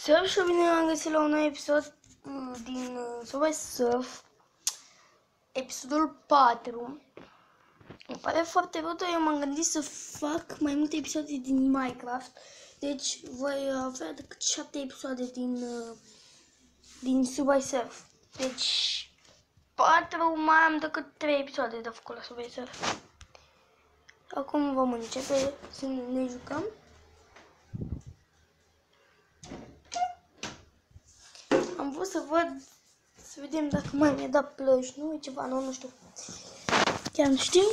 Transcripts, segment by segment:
Salut și bine am găsit la un nou episod din Subway Surf, episodul 4. Îmi pare foarte rău, dar eu m-am gândit să fac mai multe episoade din Minecraft. Deci voi avea decât 7 episoade din Subway Surf. Deci 4 mai am decât 3 episoade de făcut la Subway Surf. Acum vom începe să ne jucăm. Am vrut să văd, să vedem dacă mai mi-a dat plăci, nu? E ceva nou, nu știu. Chiar nu știu.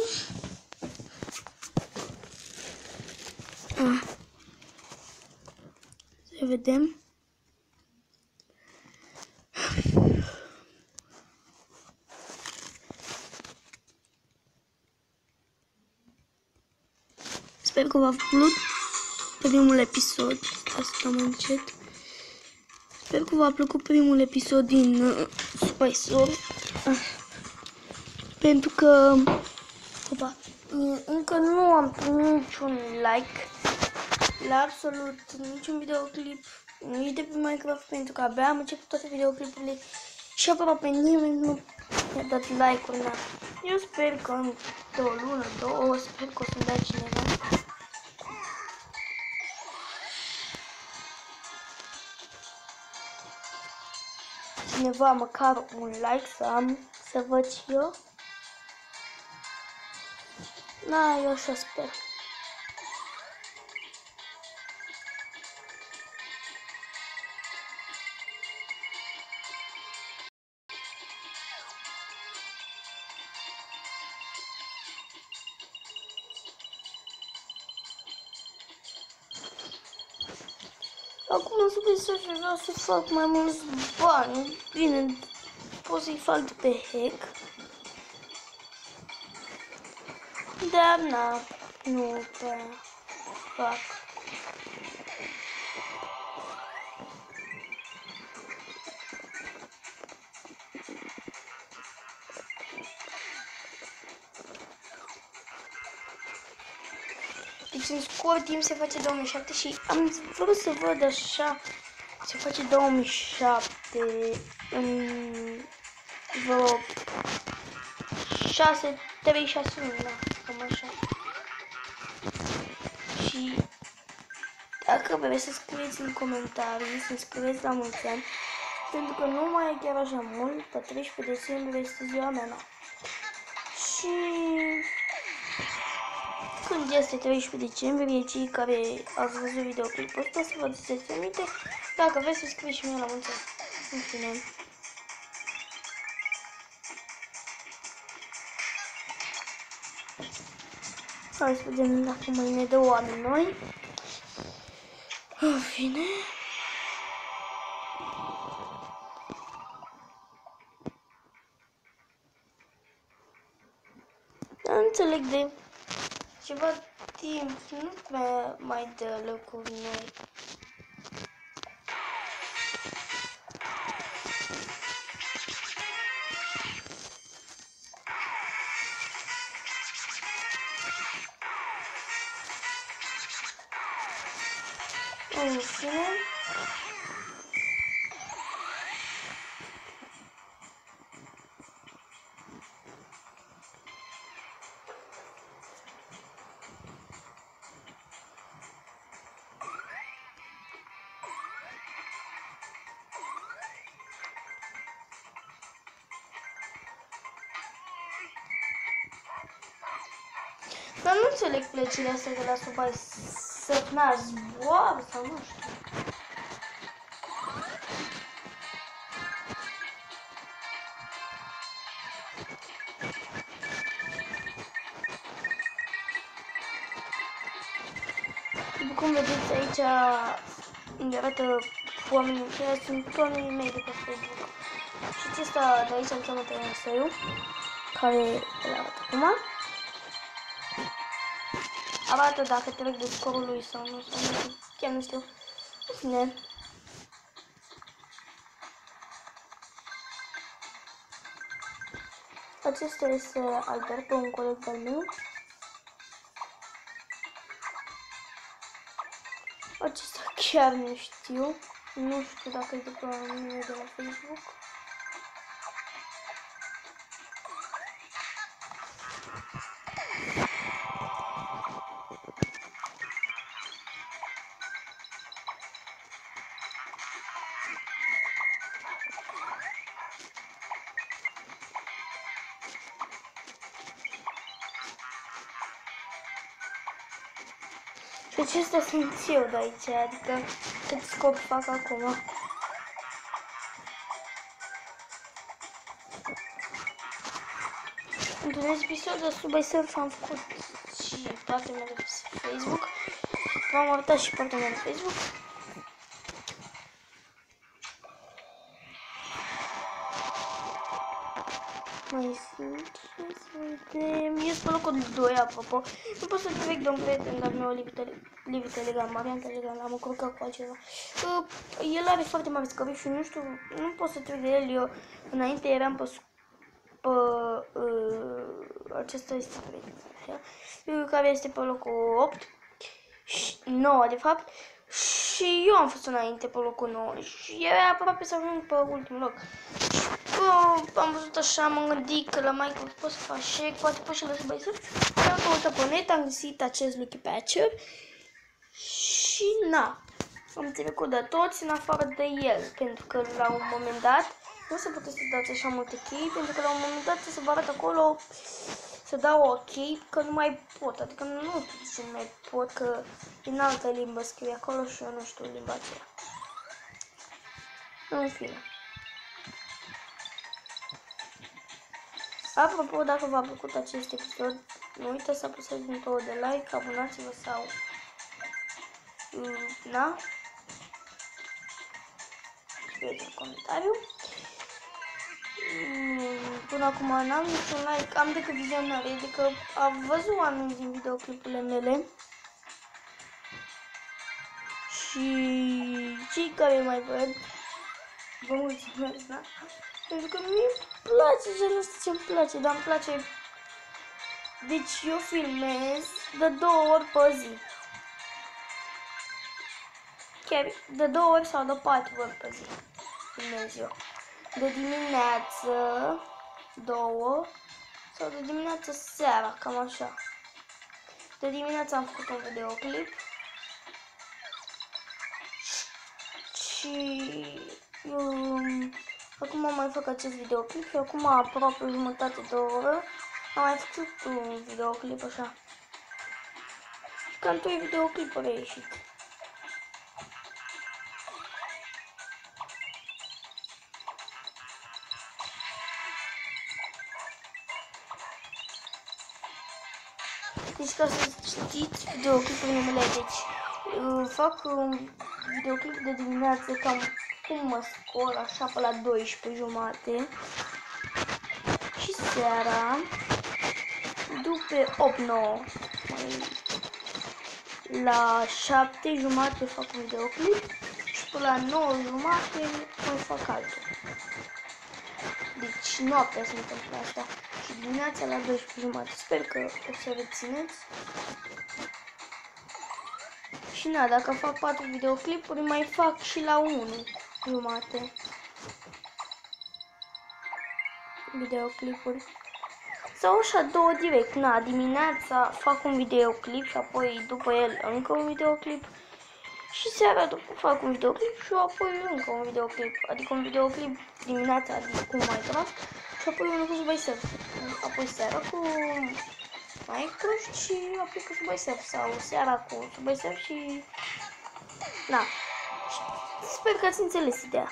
Să vedem. Sper că v-a plăcut primul episod. Asta mai încet. Sper că v-a plăcut primul episod din Subway Surf. Pentru că încă nu am primit niciun like la absolut niciun videoclip, nici de pe Minecraft, pentru că abia am început toate videoclipurile și aproape nimeni nu mi-a dat like-uri. Eu sper că în o lună, două, sper că o să-mi dea cineva. Cineva măcar un like să văd și eu. Da, eu așa sper. Acum în Subway Surf vreau să fac mai mulți bani. Bine, pot să-i fac de pe hack. Dar nu prea fac. Deci în scurt timp se face 2007 și am vrut să văd așa se face 2007 în vreo 3-6 luni, da, cam așa. Și dacă vreți să scrieți în comentarii, să scrieți la mulți ani, pentru că nu mai e chiar așa mult, pe 13 decembrie este ziua mea, na. Și când este 13 decembrie, cei care ați văzut videoclipul ăsta să vă duceți aminte, dacă vreți să scrieți și mie la mulți ani. În fine. Hai să vedem dacă mai ne dă oameni noi. În fine. Dar nu înțeleg de ceva timp, nu prea mai dă locuri noi. În fine. Dar nu înțeleg plăcile astea de la Subway Surf, zboară sau nu știu. După cum vedeți aici, îmi arată oamenii care sunt oamenii mei de pe Facebook. Și ăsta de aici îl cheamă Tăiasăiu, care îl arată acum. Arată dacă trec de scorul lui sau nu, chiar nu știu. În fine. Acesta este Albert, un coleg al meu. Acesta chiar nu știu. Nu știu dacă e după mine de la Facebook. Și acestea sunt eu de aici, adică cât scop fac acum. Într-un episod de Subway Surf am făcut și partea mea de Facebook. V-am arătat și partea mea de Facebook. Mai sunt, ce să vedem, eu sunt pe locul 2, apropo. Nu pot să trec de un prieten de-al meu, Livi Telegram, Marian Telegram, l-am încurcat cu altceva. El are foarte mare scări și nu știu, nu pot să trec de el, eu înainte eram pe acesta este prieten, care este pe locul 8, 9 de fapt, și eu am fost înainte pe locul 9 și era aproape să ajung pe ultimul loc. Am văzut așa, m-am gândit că la Minecraft pot să fac share, poate pot și la Subway Surf. Am căutat pe net, am găsit acest Lucky Patcher și na, am trecut de toți în afară de el, pentru că la un moment dat nu se putea să dați așa multe chei, pentru că la un moment dat să vă arăt acolo să dau ok, că nu mai pot, adică nu știu ce nu mai pot, că în altă limbă scrie acolo și eu nu știu limba aceea. În fine. Apropo, dacă v-a plăcut acest episod, nu uitați să apăsați butonul de like, abonați-vă sau na, scrieți un comentariu. Până acum n-am niciun like, am decât vizionare, adică am văzut oameni din videoclipurile mele și cei care mai văd, vă mulțumesc, da? Pentru că mi-e place, nu știu ce-mi place, dar îmi place. Deci eu filmez de 2 ori pe zi. Chiar de 2 ori sau de 4 ori pe zi filmez eu. De dimineață 2 sau de dimineață seara, cam așa. De dimineață am făcut un videoclip și acum am mai făcut acest videoclip și acum aproape jumătate de oră am mai făcut un videoclip așa. Cam 2 videoclipuri au ieșit. Deci ca să știți videoclipurile mele, deci fac un videoclip de dimineață cam cum mă scol, așa pe la 12:30 și seara după 8-9 la 7:30 fac un videoclip și pe la 9:30 mai fac altul. Deci noaptea se întâmplă asta și dimineața la 12:30. Sper că o să rețineți. Și na, dacă fac 4 videoclipuri, mai fac și la 1:30 videoclipuri. Sau așa 2 direct. Na, dimineața fac un videoclip și apoi după el încă un videoclip. Și seara după fac un videoclip și apoi încă un videoclip. Adică un videoclip dimineața, adică cu Minecraft și apoi unul cu Subway Surf. Apoi seara cu Minecraft și apoi cu Subway Surf sau seara cu Subway Surf și... Na. Sper că ați înțeles ideea.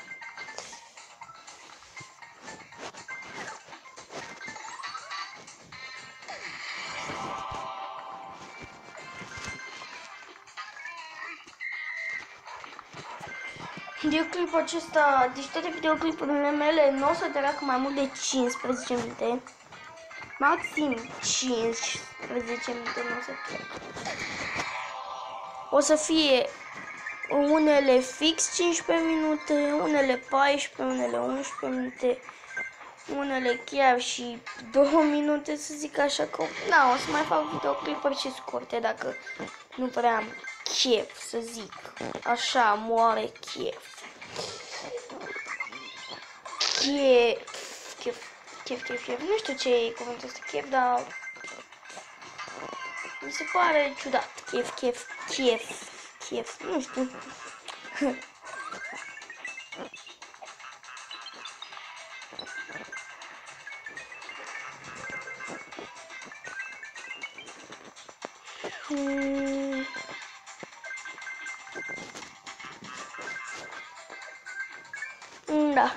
Videoclipul acesta, deci toate videoclipurile mele nu o să treacă mai mult de 15 minute. Maxim 15 minute nu o să treacă. O să fie unele fix 15 minute, unele 14, unele 11 minute, unele chiar și 2 minute, să zic așa, că na, o să mai fac videoclipuri și scurte dacă nu prea am chef, să zic. Așa, moare chef. chef. Nu știu ce e cuvântul ăsta, chef, dar mi se pare ciudat. Chef, nu știu. Da.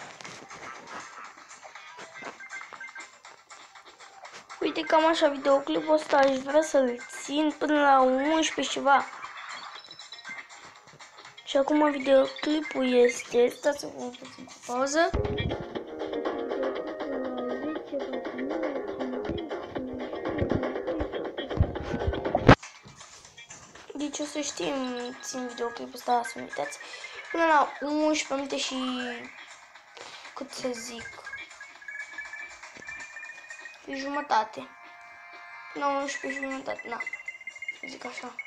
Uite, cam așa, videoclipul ăsta aș vrea să-l țin până la 11 ceva. Și acum videoclipul este, stați un puțin cu pauză. Deci o să știm, țin videoclipul ăsta, să nu uitați, până la 11 minute și, cât să zic, jumătate. Până la 11 și jumătate, na, zic așa.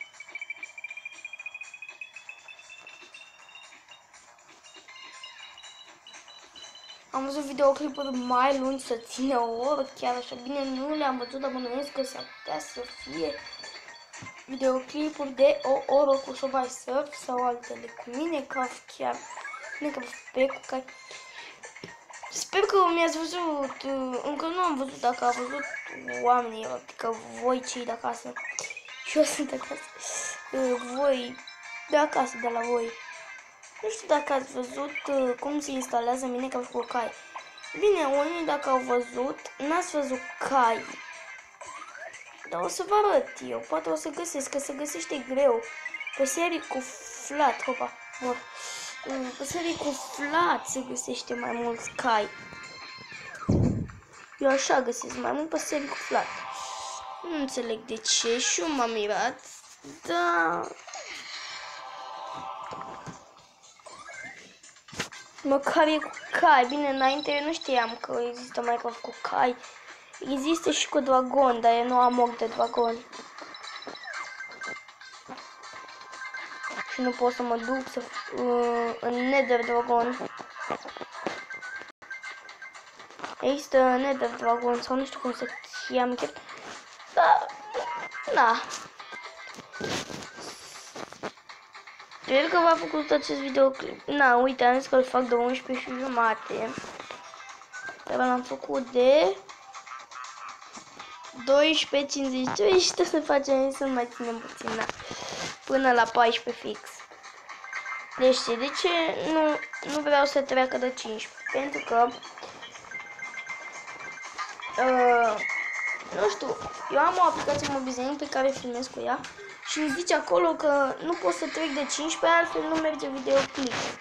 Am văzut videoclipuri mai lungi să ține o oră, chiar așa bine, nu le-am văzut, dar bănuiesc că s-ar putea să fie videoclipuri de o oră cu Subway Surf sau altele cu Minecraft, chiar Minecraft, sper că mi-ați văzut, încă nu am văzut dacă a văzut oamenii, adică voi cei de acasă, și eu sunt acasă, voi de acasă, de la voi. Nu știu dacă ați văzut cum se instalează Minecraft cu cai. Bine, unii dacă au văzut, n-ați văzut cai. Dar o să vă arăt eu, poate o să găsesc, că se găsește greu. Pe serii cu flat, hopa, mor. Pe serii cu flat se găsește mai mulți cai. Eu așa găsesc mai mult pe serii cu flat. Nu înțeleg de ce și eu m-am mirat, dar... Măcar e cu cai. Bine, înainte eu nu știam că există Minecraft cu cai. Există și cu dragon, dar eu nu am ochi de dragon. Și nu pot să mă duc să, în Nether Dragon. Există Nether Dragon sau nu știu cum se cheamă. Dar, na. Sper că v-a făcut acest videoclip. Na, uite, am zis că îl fac de 11 și jumate. Dar l-am făcut de 12:52 și trebuie să facem să mai ținem puțin, na, până la 14 fix. Deci, de ce nu vreau să treacă de 15? Pentru că nu știu, eu am o aplicație Mobizen pe care filmez cu ea și îmi zice acolo că nu pot să trec de 15, altfel nu merge videoclipul.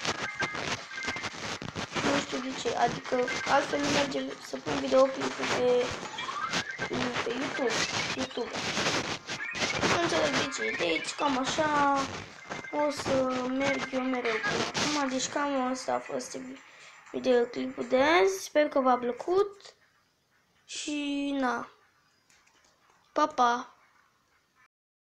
Nu știu de ce, adică altfel nu merge să pun videoclipul pe YouTube. Nu înțeleg de ce, deci cam așa o să merg eu mereu până acum, deci cam asta a fost videoclipul de azi, sper că v-a plăcut și na, pa, pa!